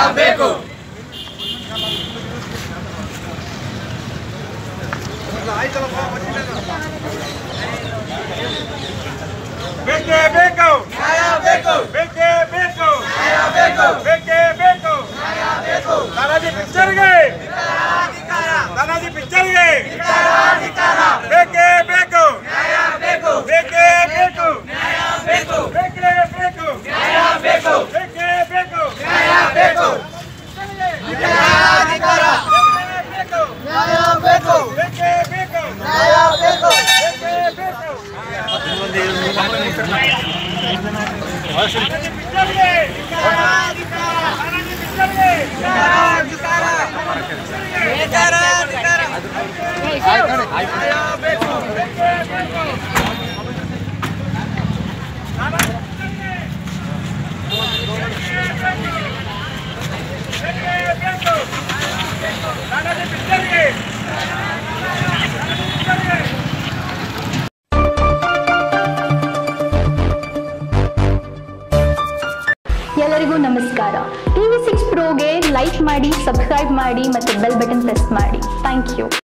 ಬೇಕು. ಬೇಕೇ ಬೇಕು, ನ್ಯಾಯ ಬೇಕು, ಬೇಕೇ ಬೇಕು, ನ್ಯಾಯ ಬೇಕು, ಬೇಕೇ ಬೇಕು. ನ್ಯಾಯ ಬೇಕು. ತಾನಾಜಿ ಪಿಕ್ಚರ್ಗೆ, ತಾನಾಜಿ ಪಿಕ್ಚರ್ಗೆ ಅಧಿಕಾರ ಬೇಕೇ ಬೇಕು, ನ್ಯಾಯ ಬೇಕು, ಬೇಕೇ ಬೇಕು, ನ್ಯಾಯ ಬೇಕು, ಬೇಕೇ ಬೇಕು, ನ್ಯಾಯ ಬೇಕು, ಬೇಕೇ ಬೇಕು, ನ್ಯಾಯ ಬೇಕು. ಅಧಿಕಾರ ನ್ಯಾಯ ಬೇಕು, ಬೇಕೇ ಬೇಕು, ನ್ಯಾಯ ಬೇಕು. ಬೇಕೇ ಬೇಕು. ತಾನಾಜಿ ಪಿಕ್ಚರ್ಗೆ, ತಾನಾಜಿ ಪಿಕ್ಚರ್ಗೆ ಎಲ್ಲರಿಗೂ ನಮಸ್ಕಾರ. TV6 Proಗೆ ಲೈಕ್ ಮಾಡಿ, ಸಬ್ಸ್ಕ್ರೈಬ್ ಮಾಡಿ ಮತ್ತು ಬೆಲ್ ಬಟನ್ ಪ್ರೆಸ್ ಮಾಡಿ. Thank you.